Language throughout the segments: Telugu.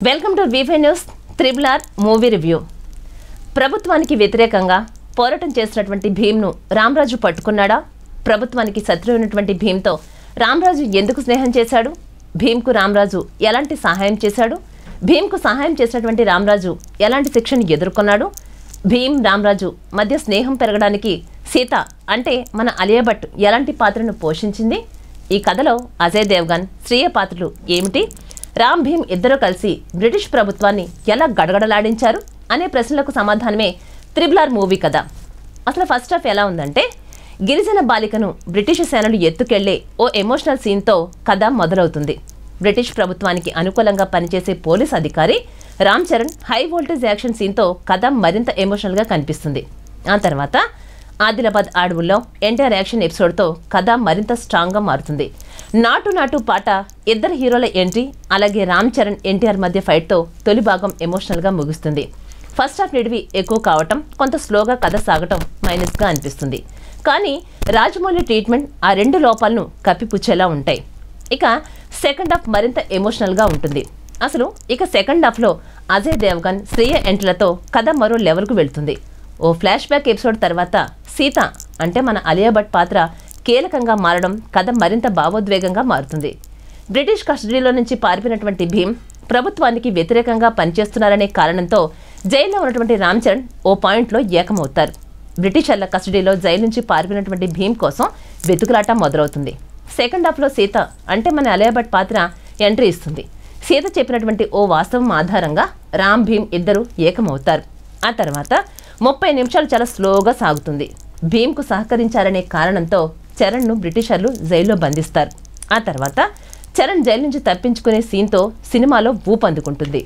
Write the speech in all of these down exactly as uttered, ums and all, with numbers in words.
Welcome to V five news. Triple R movie review. ప్రభుత్వానికి వ్యతిరేకంగా పోరాటం చేసినటువంటి భీమ్ను రామరాజు పట్టుకున్నాడా? ప్రభుత్వానికి శత్రువు అయినటువంటి భీమ్తో రామరాజు ఎందుకు స్నేహం చేశాడు? భీమ్కు రామరాజు ఎలాంటి సహాయం చేశాడు? భీమ్కు సహాయం చేసినటువంటి రామరాజు ఎలాంటి శిక్షను ఎదుర్కొన్నాడు? భీమ్ రామరాజు మధ్య స్నేహం పెరగడానికి సీత అంటే మన అలియా భట్ ఎలాంటి పాత్రను పోషించింది? ఈ కథలో అజయ్ దేవ్గన్, శ్రీయ పాత్రలు ఏమిటి? రామ్ భీమ్ ఇద్దరూ కలిసి బ్రిటిష్ ప్రభుత్వాన్ని ఎలా గడగడలాడించారు అనే ప్రశ్నలకు సమాధానమే త్రిబుల్ ఆర్ మూవీ కథ. అసలు ఫస్ట్ హాఫ్ ఎలా ఉందంటే, గిరిజన బాలికను బ్రిటిష్ సేనలు ఎత్తుకెళ్లే ఓ ఎమోషనల్ సీన్తో కథ మొదలవుతుంది. బ్రిటిష్ ప్రభుత్వానికి అనుకూలంగా పనిచేసే పోలీస్ అధికారి Ram Charan high voltage action సీన్తో కథ మరింత ఎమోషనల్గా కనిపిస్తుంది. ఆ తర్వాత ఆదిలాబాద్ అడవుల్లో ఎన్టీఆర్ యాక్షన్ ఎపిసోడ్తో కథ మరింత స్ట్రాంగ్గా మారుతుంది. నాటు నాటు పాట, ఇద్దరు హీరోల ఎంట్రీ, అలాగే రామ్ చరణ్ ఎన్టీఆర్ మధ్య ఫైట్తో తొలి భాగం ఎమోషనల్గా ముగుస్తుంది. ఫస్ట్ హాఫ్ నిడివి ఎక్కువ కావటం, కొంత స్లోగా కథ సాగటం మైనస్గా అనిపిస్తుంది. కానీ రాజమౌళి ట్రీట్మెంట్ ఆ రెండు లోపాలను కప్పిపుచ్చేలా ఉంటాయి. ఇక సెకండ్ హాఫ్ మరింత ఎమోషనల్గా ఉంటుంది. అసలు ఇక సెకండ్ హాఫ్లో అజయ్ దేవ్గన్, శ్రేయ ఎంట్రీలతో కథ మరో లెవెల్కు వెళ్తుంది. ఓ ఫ్లాష్ బ్యాక్ ఎపిసోడ్ తర్వాత సీత అంటే మన అలియా భట్ పాత్ర కీలకంగా మారడం కథ మరింత భావోద్వేగంగా మారుతుంది. బ్రిటిష్ కస్టడీలో నుంచి పారిపోయినటువంటి భీమ్ ప్రభుత్వానికి వ్యతిరేకంగా పనిచేస్తున్నారనే కారణంతో జైల్లో ఉన్నటువంటి రామ్ చరణ్ ఓ పాయింట్లో ఏకమవుతారు. బ్రిటిషర్ల కస్టడీలో జైలు నుంచి పారిపోయినటువంటి భీమ్ కోసం వెతుకులాట మొదలవుతుంది. సెకండ్ హాఫ్లో సీత అంటే మన అలియా భట్ పాత్ర ఎంట్రీ ఇస్తుంది. సీత చెప్పినటువంటి ఓ వాస్తవం ఆధారంగా రామ్ భీమ్ ఇద్దరు ఏకమవుతారు. ఆ తర్వాత ముప్పై నిమిషాలు చాలా స్లోగా సాగుతుంది. భీమ్కు సహకరించారనే కారణంతో చరణ్ను బ్రిటిషర్లు జైల్లో బంధిస్తారు. ఆ తర్వాత చరణ్ జైలు నుంచి తప్పించుకునే సీన్తో సినిమాలో ఊపందుకుంటుంది.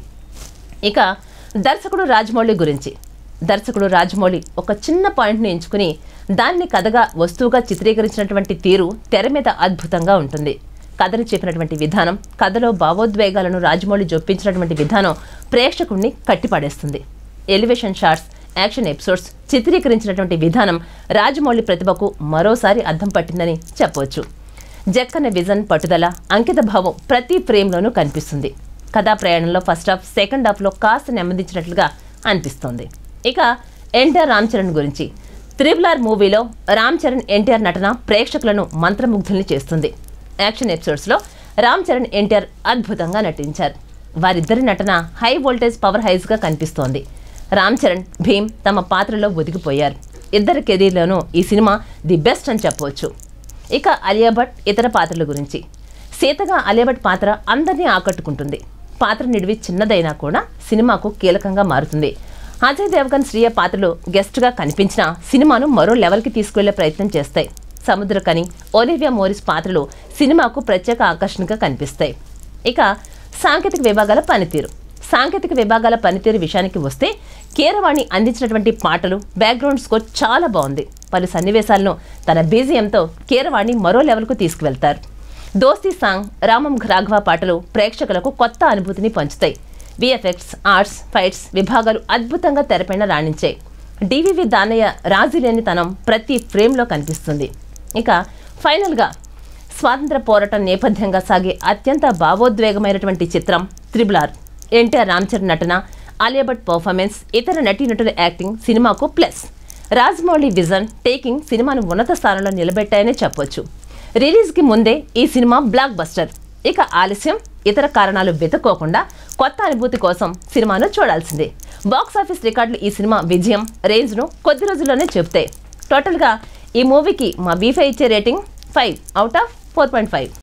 ఇక దర్శకుడు రాజమౌళి గురించి. దర్శకుడు రాజమౌళి ఒక చిన్న పాయింట్ని ఎంచుకుని దాన్ని కథగా వస్తువుగా చిత్రీకరించినటువంటి తీరు తెర మీద అద్భుతంగా ఉంటుంది. కథను చెప్పినటువంటి విధానం, కథలో భావోద్వేగాలను రాజమౌళి జొప్పించినటువంటి విధానం ప్రేక్షకుడిని కట్టిపడేస్తుంది. ఎలివేషన్ షాట్స్, యాక్షన్ ఎపిసోడ్స్ చిత్రీకరించినటువంటి విధానం రాజమౌళి ప్రతిభకు మరోసారి అద్దం పట్టిందని చెప్పవచ్చు. జక్కన్న విజన్, పట్టుదల, అంకిత భావం ప్రతి ఫ్రేమ్లోనూ కనిపిస్తుంది. కథా ప్రయాణంలో ఫస్ట్ హాఫ్, సెకండ్ హాఫ్లో కాస్త నెమ్మదించినట్లుగా అనిపిస్తోంది. ఇక ఎన్టీఆర్ రామ్ చరణ్ గురించి. త్రిబుల్ ఆర్ మూవీలో రామ్ చరణ్ ఎన్టీఆర్ నటన ప్రేక్షకులను మంత్రముగ్ధుల్ని చేస్తుంది. యాక్షన్ ఎపిసోడ్స్లో రామ్ చరణ్ ఎన్టీఆర్ అద్భుతంగా నటించారు. వారిద్దరి నటన హై వోల్టేజ్ పవర్ హైస్గా కనిపిస్తోంది. రామ్ చరణ్, భీమ్ తమ పాత్రలో ఒదిగిపోయారు. ఇద్దరి కెరీర్లోనూ ఈ సినిమా ది బెస్ట్ అని చెప్పవచ్చు. ఇక అలియా భట్ ఇతర పాత్రల గురించి. సీతగా అలియా భట్ పాత్ర అందరినీ ఆకట్టుకుంటుంది. పాత్ర నిడివి చిన్నదైనా కూడా సినిమాకు కీలకంగా మారుతుంది. అజయ్ దేవ్గన్, శ్రీయ పాత్రలు గెస్ట్గా కనిపించినా సినిమాను మరో లెవెల్కి తీసుకువెళ్లే ప్రయత్నం చేస్తాయి. సముద్రకని, ఒలివియా మోరిస్ పాత్రలు సినిమాకు ప్రత్యేక ఆకర్షణగా కనిపిస్తాయి. ఇక సాంకేతిక విభాగాల పనితీరు. సాంకేతిక విభాగాల పనితీరు విషయానికి వస్తే కీరవాణి అందించినటువంటి పాటలు, బ్యాక్గ్రౌండ్ స్కోర్ చాలా బాగుంది. పలు సన్నివేశాలను తన బీజిఎంతో కీరవాణి మరో లెవెల్కు తీసుకువెళ్తారు. దోస్తీ సాంగ్, రామం రాఘవ పాటలు ప్రేక్షకులకు కొత్త అనుభూతిని పంచుతాయి. విఎఫ్ఎక్స్, ఆర్ట్స్, ఫైట్స్ విభాగాలు అద్భుతంగా తెరపైన రాణించాయి. డివివి దానయ్య రాజీలేనితనం ప్రతి ఫ్రేమ్లో కనిపిస్తుంది. ఇక ఫైనల్గా స్వాతంత్ర పోరాటం నేపథ్యంగా సాగే అత్యంత భావోద్వేగమైనటువంటి చిత్రం త్రిబుల్ ఆర్. ఎన్టీఆర్ రామ్ చరణ్ నటన, అలియా భట్ పర్ఫార్మెన్స్, ఇతర నటీనటుల యాక్టింగ్ సినిమాకు ప్లస్. రాజమౌళి విజన్, టేకింగ్ సినిమాను ఉన్నత స్థానంలో నిలబెట్టాయనే చెప్పొచ్చు. రిలీజ్కి ముందే ఈ సినిమా బ్లాక్ బస్టర్. ఇక ఆలస్యం, ఇతర కారణాలు వెతుక్కోకుండా కొత్త అనుభూతి కోసం సినిమాను చూడాల్సిందే. బాక్సాఫీస్ రికార్డులు ఈ సినిమా విజయం రేంజ్ను కొద్ది రోజుల్లోనే చెప్తాయి. టోటల్గా ఈ మూవీకి మా వి ఫైవ్ ఇచ్చే rating five out of four point five.